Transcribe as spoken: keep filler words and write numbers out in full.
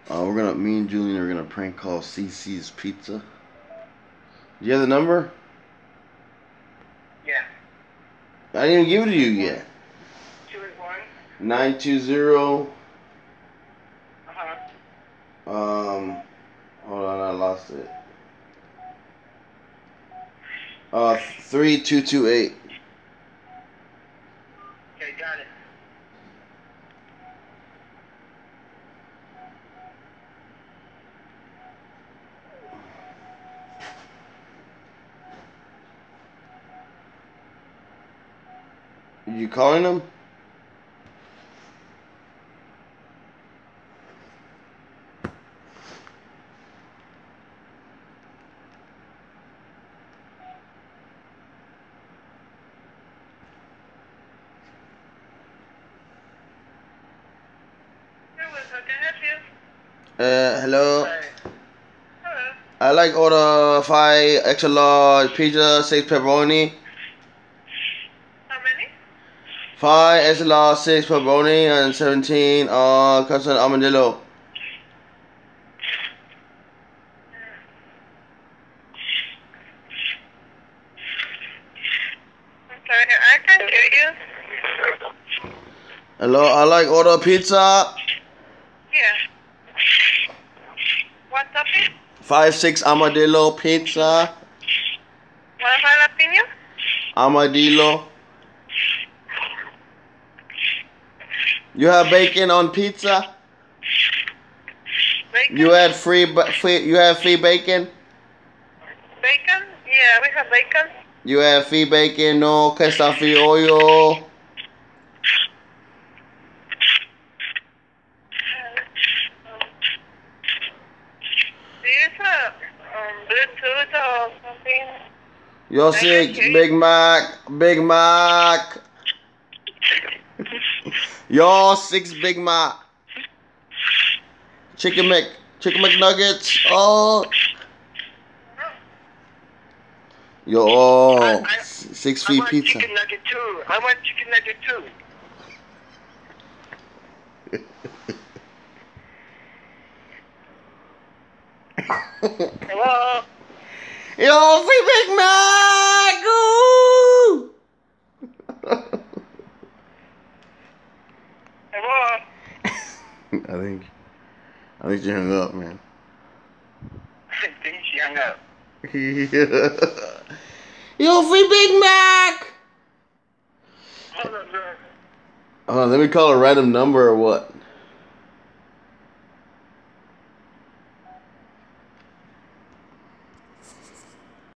Uh, we're gonna, me and Julian are gonna prank call C C's Pizza. Do you have the number? Yeah. I didn't even give it to you yet. two eight one. nine two zero. Uh-huh. Um, hold on, I lost it. Uh, three two two eight. Okay, got it. You calling them? Uh, hello. Hey. Hello. I like order five extra large pizza, six pepperoni. How many? Five extra large, six pepperoni, and seventeen uh custom armadillo. Okay, I can hear you. Hello, I like order pizza. Yeah. What topping? Five six armadillo pizza. One jalapeno? Armadillo. You have bacon on pizza? Bacon? You had free, free you have free bacon? Bacon? Yeah, we have bacon. You have free bacon, no quesadilla oil. Do you use a um, Bluetooth or something? Your six Big Mac, Big Mac. Your six Big Mac. Chicken Mc, Chicken McNuggets. Oh. Yo, oh, I, I, six I feet want pizza. chicken nugget too. I want chicken nugget too. Hello? Yo, free Big Mac! Ooh! Hello? I think, I think you hung up, man. I think she hung up. Yo, free Big Mac! Hold on, bro. Hold on, let me call a random number or what?